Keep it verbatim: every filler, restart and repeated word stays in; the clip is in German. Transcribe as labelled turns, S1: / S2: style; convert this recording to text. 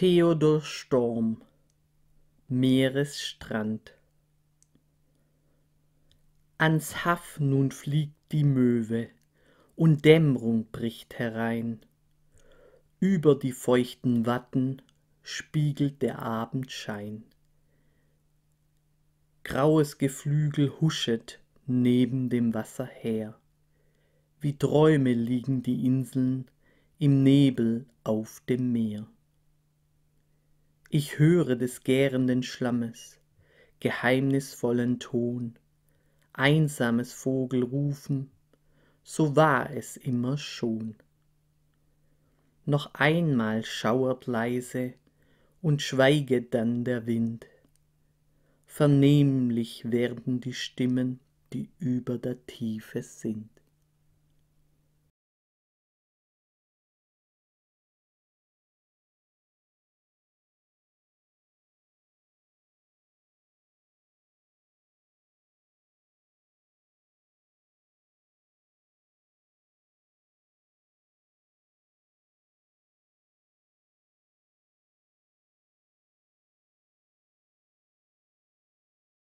S1: Theodor Storm, Meeresstrand. Ans Haff nun fliegt die Möwe, und Dämmrung bricht herein. Über die feuchten Watten spiegelt der Abendschein. Graues Geflügel huschet neben dem Wasser her. Wie Träume liegen die Inseln im Nebel auf dem Meer. Ich höre des gärenden Schlammes geheimnisvollen Ton, einsames Vogelrufen, so war es immer schon. Noch einmal schauert leise und schweiget dann der Wind. Vernehmlich werden die Stimmen, die über der Tiefe sind.